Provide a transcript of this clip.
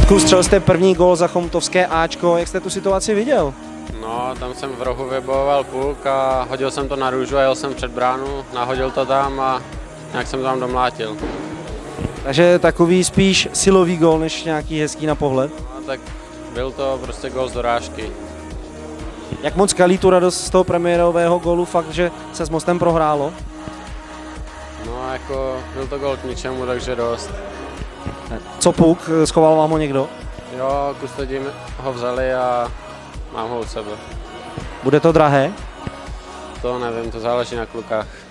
Radku, střelil jste první gól za Chomutowské Ačko, jak jste tu situaci viděl? No, tam jsem v rohu vybojoval puk a hodil jsem to na růžu a jel jsem před bránu, nahodil to tam a nějak jsem to tam domlátil. Takže takový spíš silový gól, než nějaký hezký na pohled. No, tak byl to prostě gól z dorážky. Jak moc kalí tu radost z toho premiérového gólu, fakt, že se s Mostem prohrálo? No, jako byl to gól k ničemu, takže dost. Co puk, schoval vám ho někdo? Jo, kustodí ho vzali a mám ho u sebe. Bude to drahé? To nevím, to záleží na klukách.